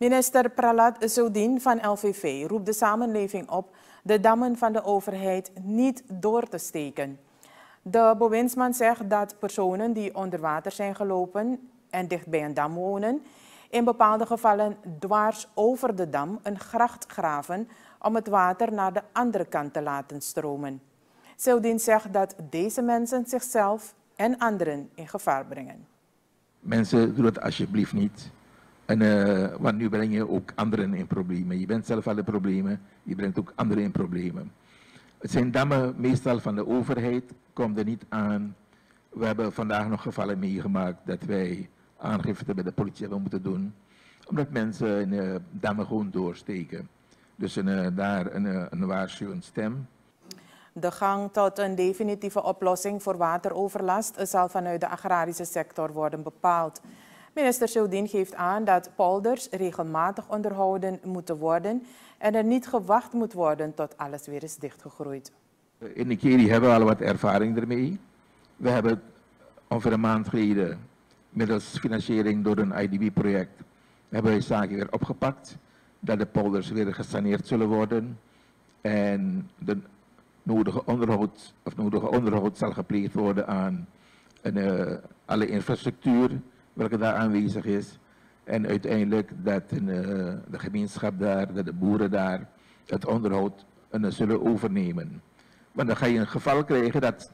Minister Pralat Soudien van LVV roept de samenleving op de dammen van de overheid niet door te steken. De bewindsman zegt dat personen die onder water zijn gelopen en dicht bij een dam wonen, in bepaalde gevallen dwars over de dam een gracht graven om het water naar de andere kant te laten stromen. Soudien zegt dat deze mensen zichzelf en anderen in gevaar brengen. Mensen, doe dat alsjeblieft niet. Want nu breng je ook anderen in problemen. Je bent zelf al in problemen, je brengt ook anderen in problemen. Het zijn dammen meestal van de overheid, komt er niet aan. We hebben vandaag nog gevallen meegemaakt dat wij aangifte bij de politie hebben moeten doen. Omdat mensen dammen gewoon doorsteken. Dus daar een waarschuwende stem. De gang tot een definitieve oplossing voor wateroverlast zal vanuit de agrarische sector worden bepaald. Minister Soudien geeft aan dat polders regelmatig onderhouden moeten worden en er niet gewacht moet worden tot alles weer is dichtgegroeid. In Nikeri hebben we al wat ervaring ermee. We hebben ongeveer een maand geleden middels financiering door een IDB-project hebben we zaken weer opgepakt. Dat de polders weer gesaneerd zullen worden en de nodige onderhoud zal gepleegd worden aan alle infrastructuur welke daar aanwezig is. En uiteindelijk dat de gemeenschap daar, dat de boeren daar het onderhoud zullen overnemen. Want dan ga je een geval krijgen dat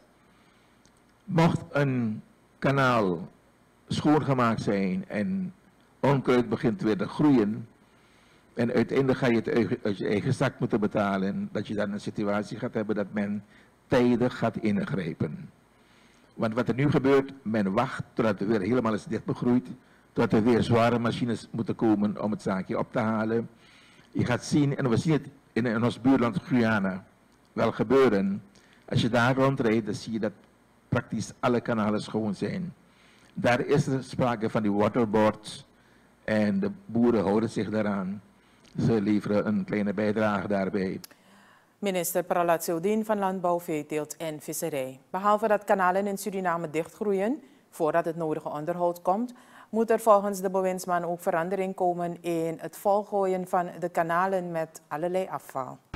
mocht een kanaal schoongemaakt zijn en onkruid begint weer te groeien en uiteindelijk ga je het uit je eigen zak moeten betalen, dat je dan een situatie gaat hebben dat men tijdig gaat ingrijpen. Want wat er nu gebeurt, men wacht totdat het weer helemaal is dichtbegroeid, totdat er weer zware machines moeten komen om het zaakje op te halen. Je gaat zien, en we zien het in ons buurland Guyana wel gebeuren. Als je daar rondrijdt, dan zie je dat praktisch alle kanalen schoon zijn. Daar is er sprake van die waterboards en de boeren houden zich daaraan. Ze leveren een kleine bijdrage daarbij. Minister Pralat Soudien van Landbouw, Veeteelt en Visserij. Behalve dat kanalen in Suriname dichtgroeien, voordat het nodige onderhoud komt, moet er volgens de bewindsman ook verandering komen in het volgooien van de kanalen met allerlei afval.